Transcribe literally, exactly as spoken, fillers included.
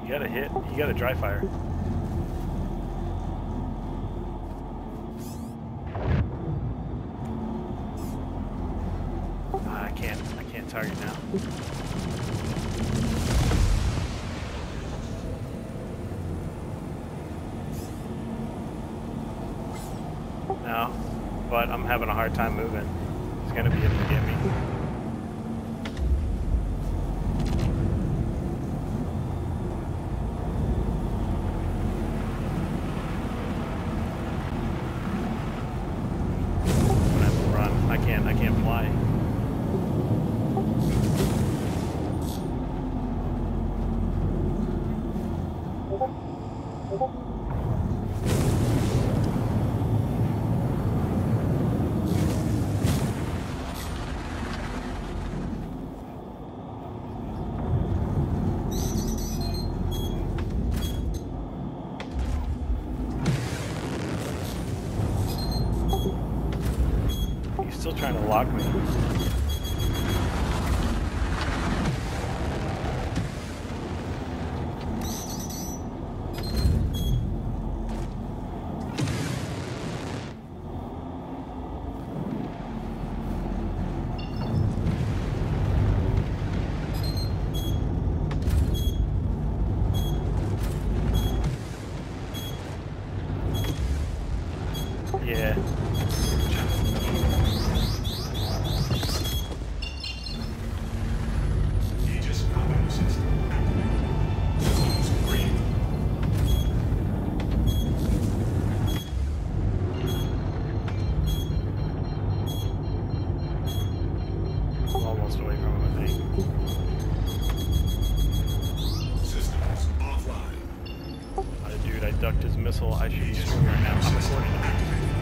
You gotta hit. You gotta dry fire. Ah, I can't. I can't target now. No, but I'm having a hard time moving. He's gonna be able to get me. I can't, I can't fly. Still trying to lock me. Yeah. Almost away from him, I think. Systems offline. Uh, dude, I ducked his missile. I should be screwing right now. I'm recording him.